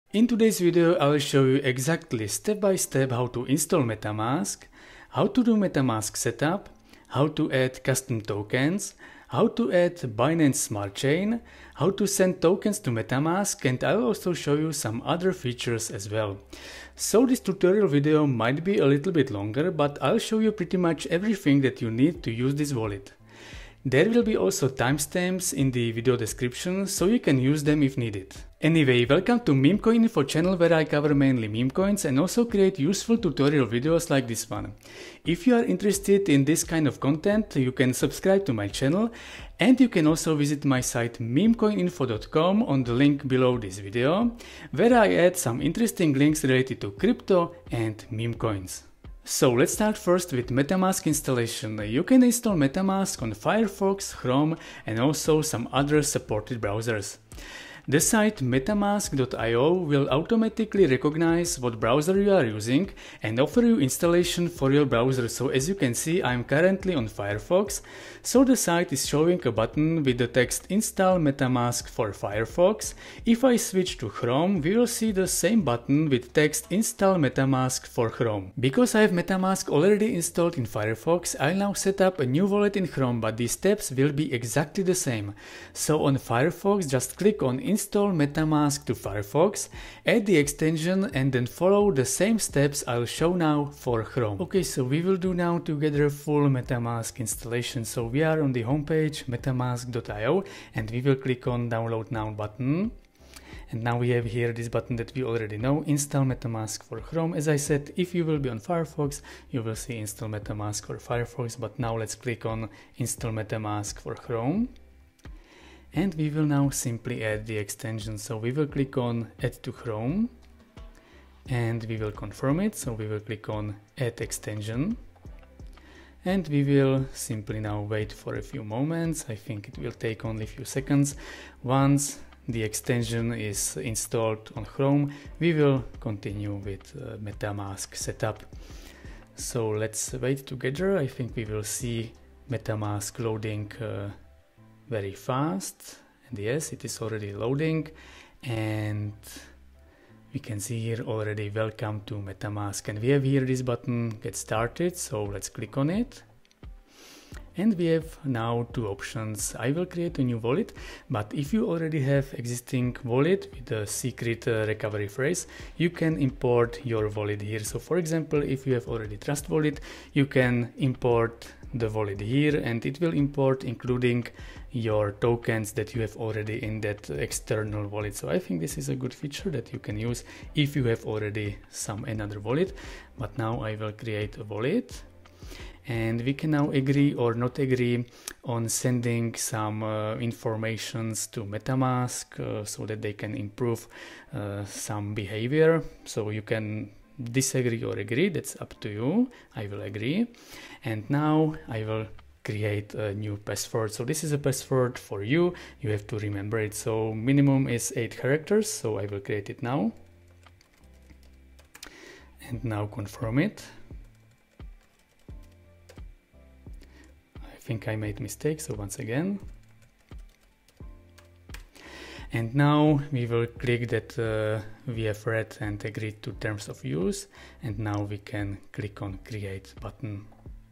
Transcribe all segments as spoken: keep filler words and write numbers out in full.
In today's video, I will show you exactly step by step how to install Metamask, how to do Metamask setup, how to add custom tokens, how to add Binance Smart Chain, how to send tokens to Metamask, and I will also show you some other features as well. So this tutorial video might be a little bit longer, but I'll show you pretty much everything that you need to use this wallet. There will be also timestamps in the video description, so you can use them if needed. Anyway, welcome to Meme Coin Info channel, where I cover mainly meme coins and also create useful tutorial videos like this one. If you are interested in this kind of content, you can subscribe to my channel, and you can also visit my site meme coin info dot com on the link below this video, where I add some interesting links related to crypto and meme coins. So let's start first with Metamask installation. You can install Metamask on Firefox, Chrome, and also some other supported browsers. The site metamask dot i o will automatically recognize what browser you are using and offer you installation for your browser. So as you can see, I am currently on Firefox, so the site is showing a button with the text Install Metamask for Firefox. If I switch to Chrome, we will see the same button with text Install Metamask for Chrome. Because I have Metamask already installed in Firefox, I'll now set up a new wallet in Chrome, but these steps will be exactly the same. So on Firefox, just click on Install Metamask to Firefox, add the extension, and then follow the same steps I'll show now for Chrome. Okay, so we will do now together full Metamask installation. So we are on the homepage metamask dot i o, and we will click on Download Now button. And now we have here this button that we already know, Install Metamask for Chrome. As I said, if you will be on Firefox, you will see Install Metamask for Firefox, but now let's click on Install Metamask for Chrome. And we will now simply add the extension. So we will click on Add to Chrome, and we will confirm it. So we will click on Add Extension, and we will simply now wait for a few moments. I think it will take only a few seconds. Once the extension is installed on Chrome, we will continue with uh, Metamask setup. So let's wait together. I think we will see Metamask loading uh, very fast, and yes, it is already loading, and we can see here already welcome to Metamask, and we have here this button Get Started. So let's click on it, and we have now two options. I will create a new wallet, but if you already have existing wallet with a secret uh, recovery phrase, you can import your wallet here. So for example, if you have already Trust Wallet, you can import the wallet here, and it will import including your tokens that you have already in that external wallet. So I think this is a good feature that you can use if you have already some another wallet. But now I will create a wallet, and we can now agree or not agree on sending some uh, informations to Metamask uh, so that they can improve uh, some behavior. So you can disagree or agree, that's up to you. I will agree, and now I will create a new password. So this is a password for you, you have to remember it. So minimum is eight characters, so I will create it now, and now confirm it. I think I made mistake, so once again. And now we will click that uh, we have read and agreed to terms of use, and now we can click on Create button.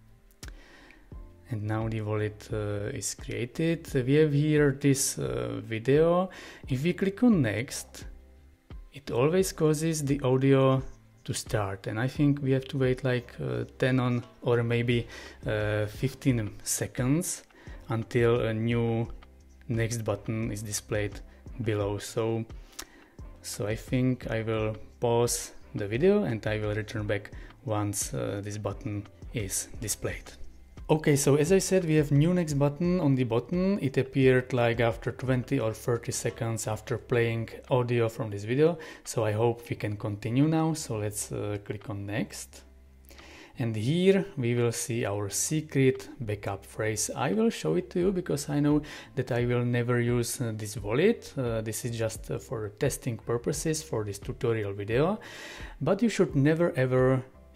And now the wallet uh, is created. We have here this uh, video. If we click on Next, it always causes the audio to start, and I think we have to wait like uh, ten on or maybe uh, fifteen seconds until a new next button is displayed below. So so I think I will pause the video, and I will return back once uh, this button is displayed. Okay, so as I said, we have new next button on the bottom. It appeared like after twenty or thirty seconds after playing audio from this video. So I hope we can continue now. So let's uh, click on Next. And here we will see our secret backup phrase. I will show it to you because I know that I will never use uh, this wallet. Uh, this is just uh, for testing purposes for this tutorial video. But you should never ever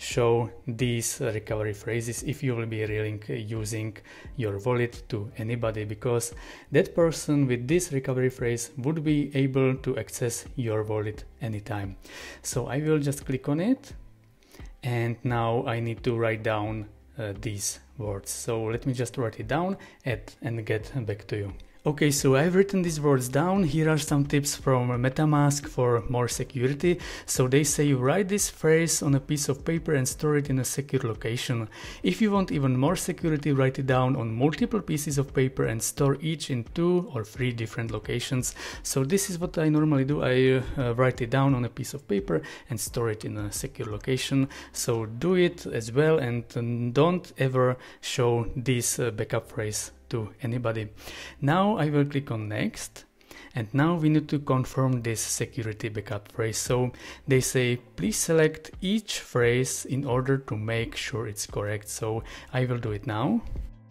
show these uh, recovery phrases if you will be really uh, using your wallet to anybody, because that person with this recovery phrase would be able to access your wallet anytime. So I will just click on it, and now I need to write down uh, these words. So let me just write it down and, and get back to you. Okay, so I've written these words down. Here are some tips from MetaMask for more security. So they say you write this phrase on a piece of paper and store it in a secure location. If you want even more security, write it down on multiple pieces of paper and store each in two or three different locations. So this is what I normally do. I uh, write it down on a piece of paper and store it in a secure location. So do it as well, and uh, don't ever show this uh, backup phrase to anybody. Now I will click on next, and now we need to confirm this security backup phrase. So they say please select each phrase in order to make sure it's correct. So I will do it now.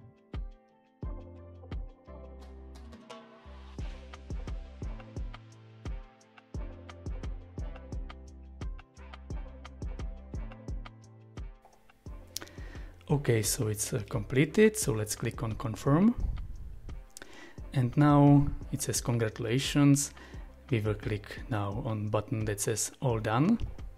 Okay, so it's uh, completed, so let's click on confirm. And now it says congratulations. We will click now on button that says all done.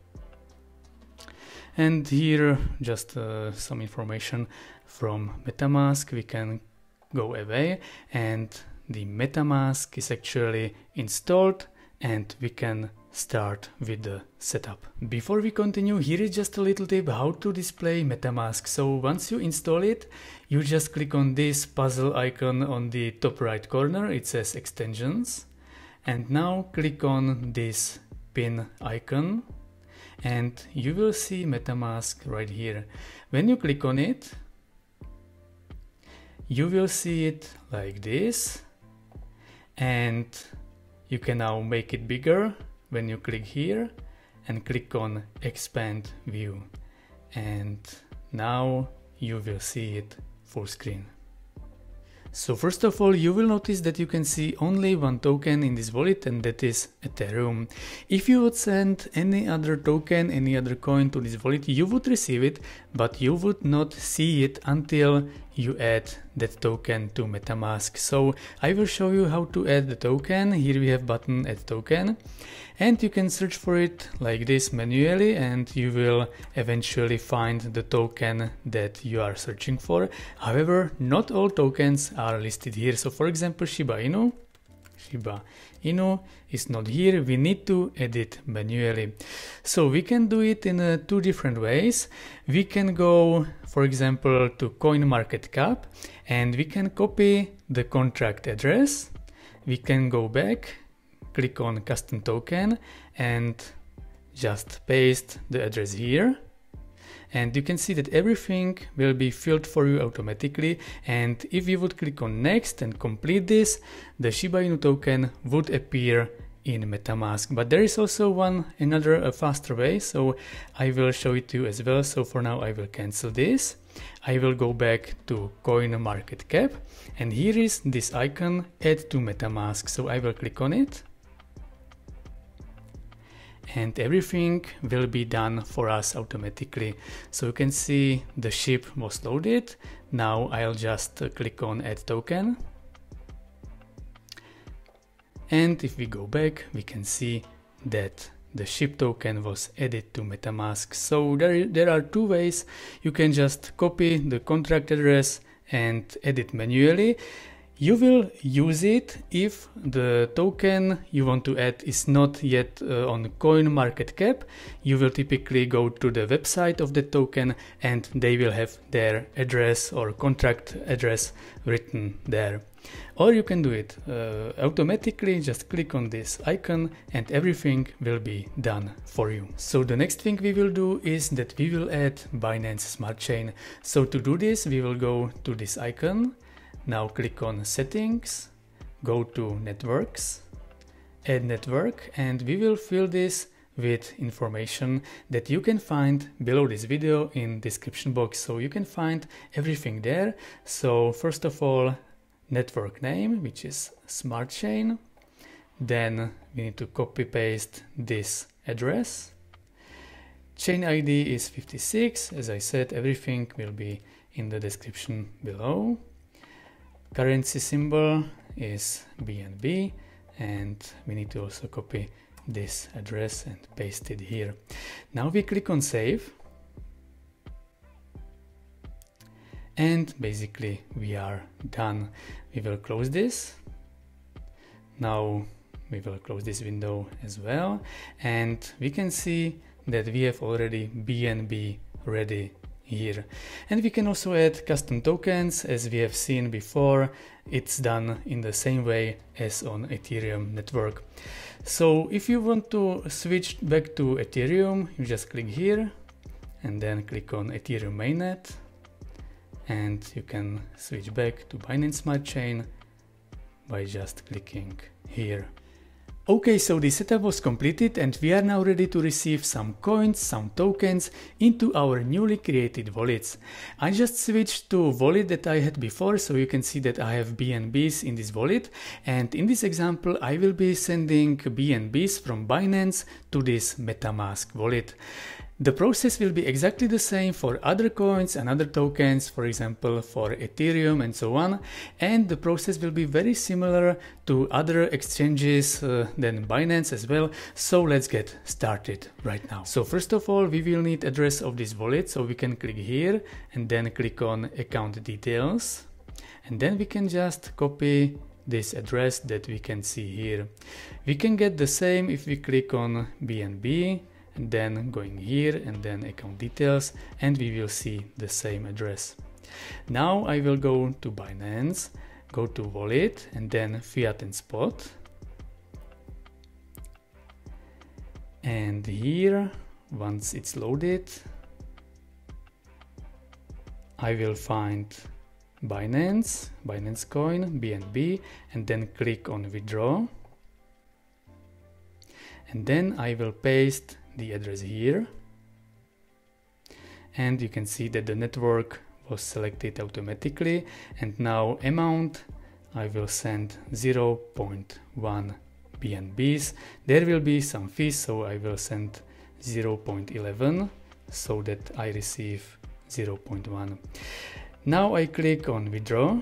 And here just uh, some information from MetaMask. We can go away, and the MetaMask is actually installed, and we can start with the setup. Before we continue, here is just a little tip how to display MetaMask. So once you install it, you just click on this puzzle icon on the top right corner. It says extensions, and now click on this pin icon, and you will see MetaMask right here. When you click on it, you will see it like this, and you can now make it bigger when you click here and click on expand view, and now you will see it full screen. So first of all, you will notice that you can see only one token in this wallet, and that is Ethereum. If you would send any other token, any other coin to this wallet, you would receive it, but you would not see it until you add that token to MetaMask. So I will show you how to add the token. Here we have button add token, and you can search for it like this manually, and you will eventually find the token that you are searching for. However, not all tokens are listed here. So for example, Shiba Inu, Shiba Inu is not here. We need to add it manually. So we can do it in uh, two different ways. We can go, for example, to CoinMarketCap, and we can copy the contract address. We can go back, click on custom token, and just paste the address here. And you can see that everything will be filled for you automatically. And if you would click on next and complete this, the Shiba Inu token would appear in MetaMask. But there is also one another a faster way, so I will show it to you as well. So for now I will cancel this. I will go back to CoinMarketCap, and here is this icon, add to MetaMask. So I will click on it, and everything will be done for us automatically. So you can see the ship was loaded. Now I'll just uh, click on add token. And if we go back, we can see that the ship token was added to MetaMask. So there, there are two ways. You can just copy the contract address and add it manually. You will use it if the token you want to add is not yet uh, on CoinMarketCap. You will typically go to the website of the token, and they will have their address or contract address written there. Or you can do it uh, automatically. Just click on this icon and everything will be done for you. So the next thing we will do is that we will add Binance Smart Chain. So to do this, we will go to this icon. Now click on settings, go to networks, add network, and we will fill this with information that you can find below this video in description box. So you can find everything there. So first of all, network name, which is Smart Chain. Then we need to copy paste this address. Chain I D is fifty-six. As I said, everything will be in the description below. Currency symbol is B N B, and we need to also copy this address and paste it here. Now we click on save, and basically we are done. We will close this. Now we will close this window as well, and we can see that we have already B N B ready here. And we can also add custom tokens. As we have seen before, it's done in the same way as on Ethereum network. So if you want to switch back to Ethereum, you just click here and then click on Ethereum mainnet, and you can switch back to Binance Smart Chain by just clicking here. Okay, so the setup was completed and we are now ready to receive some coins, some tokens into our newly created wallets. I just switched to wallet that I had before, so you can see that I have B N Bs in this wallet, and in this example I will be sending B N Bs from Binance to this Metamask wallet. The process will be exactly the same for other coins and other tokens, for example for Ethereum and so on, and the process will be very similar to other exchanges uh, than Binance as well. So let's get started right now. So first of all, we will need address of this wallet, so we can click here and then click on account details, and then we can just copy this address that we can see here. We can get the same if we click on B N B and then going here and then account details, and we will see the same address. Now I will go to Binance, go to wallet and then fiat and spot, and here once it's loaded I will find Binance, Binance coin, B N B, and then click on withdraw, and then I will paste the address here, and you can see that the network was selected automatically, and now amount I will send zero point one B N Bs. There will be some fees, so I will send zero point one one so that I receive zero point one. Now I click on withdraw,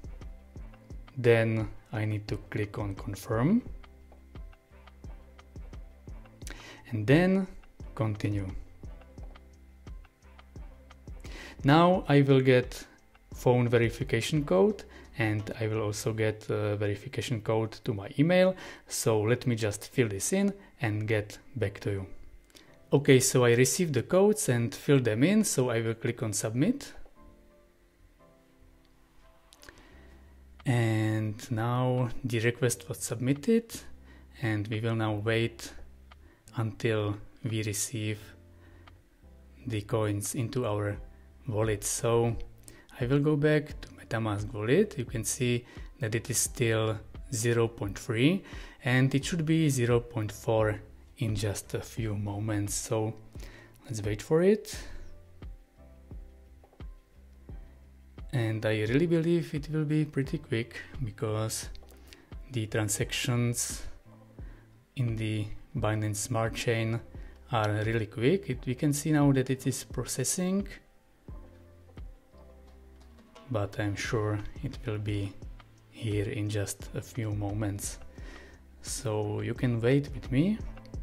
then I need to click on confirm, and then continue. Now I will get phone verification code, and I will also get a verification code to my email. So let me just fill this in and get back to you. Okay, so I received the codes and filled them in, so I will click on submit. And now the request was submitted, and we will now wait until we receive the coins into our wallet. So I will go back to Metamask wallet. You can see that it is still zero point three and it should be zero point four in just a few moments. So let's wait for it. And I really believe it will be pretty quick because the transactions in the Binance Smart Chain are really quick. It, we can see now that it is processing, but I'm sure it will be here in just a few moments. So you can wait with me.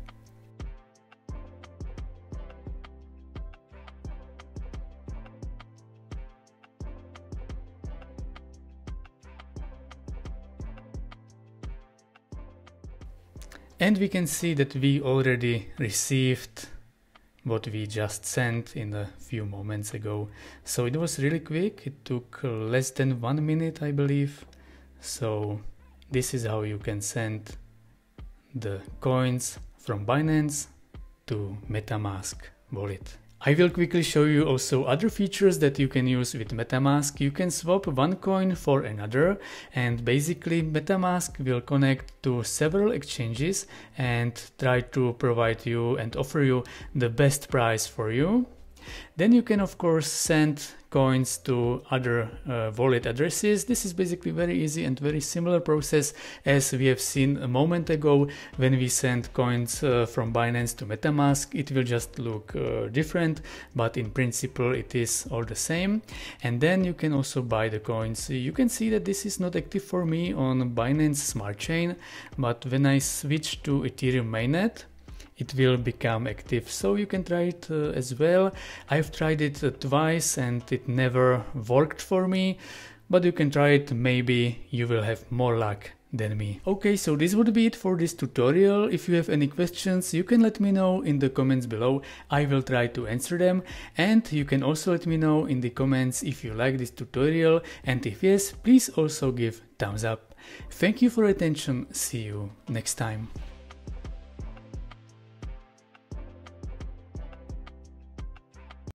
And we can see that we already received what we just sent in a few moments ago. So it was really quick. It took less than one minute, I believe. So this is how you can send the coins from Binance to Metamask wallet. I will quickly show you also other features that you can use with Metamask. You can swap one coin for another, and basically Metamask will connect to several exchanges and try to provide you and offer you the best price for you. Then you can of course send coins to other uh, wallet addresses. This is basically very easy and very similar process as we have seen a moment ago when we send coins uh, from Binance to Metamask. It will just look uh, different, but in principle it is all the same. And then you can also buy the coins. You can see that this is not active for me on Binance Smart Chain, but when I switch to Ethereum mainnet, it will become active, so you can try it uh, as well. I've tried it uh, twice and it never worked for me, but you can try it, maybe you will have more luck than me. Okay, so this would be it for this tutorial. If you have any questions, you can let me know in the comments below. I will try to answer them, and you can also let me know in the comments if you like this tutorial, and if yes, please also give thumbs up. Thank you for your attention. See you next time.